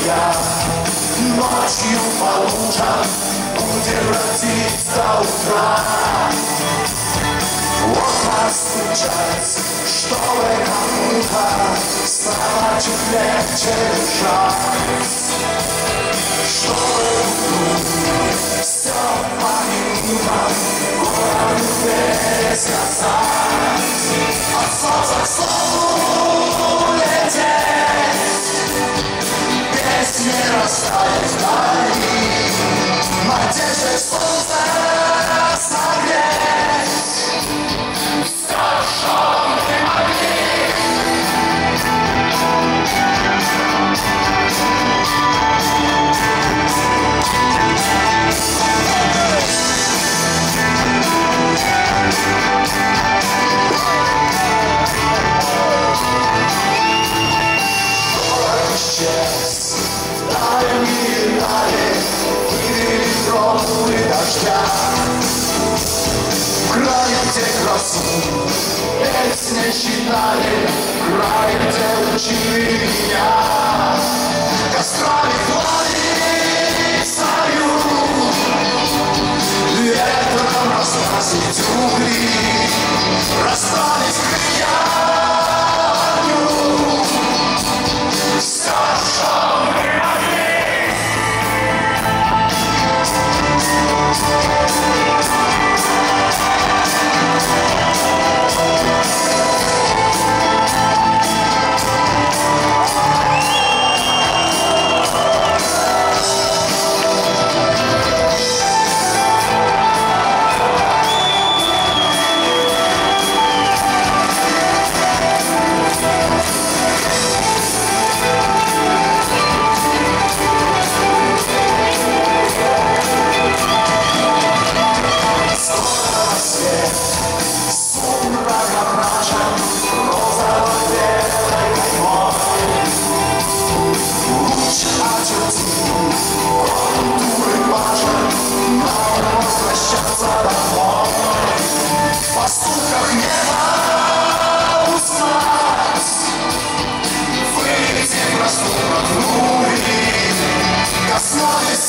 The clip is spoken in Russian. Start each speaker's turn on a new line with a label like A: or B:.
A: я ночью по лужам будем бродить до утра. Окна стучать, чтобы кому-то стало чуть легче дышать, чтобы все по минутам город весь сказать, от солнца к солнцу лететь, песни растают вдали, надеждой солнце согреть. Все, что мы могли. Город исчез, дальние дали, вывели грому и дождя. В крае, где красу песни считали, в крае, где учили меня, кострами плавить стою, ветром разносить угли, расставить крылья. Все, что мы могли. Коснулись